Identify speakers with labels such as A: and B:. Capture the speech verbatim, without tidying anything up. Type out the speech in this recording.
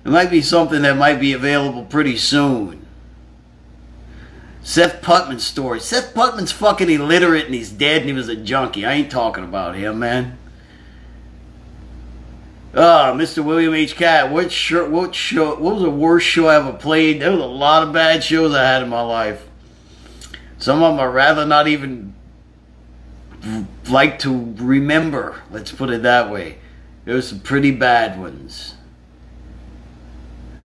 A: It might be something that might be available pretty soon. Seth Putnam's story. Seth Putnam's fucking illiterate and he's dead and he was a junkie. I ain't talking about him, man. Ah, Mister William H. Cat. What show, what show, what was the worst show I ever played? There was a lot of bad shows I had in my life. Some of them I'd rather not even like to remember. Let's put it that way. There were some pretty bad ones.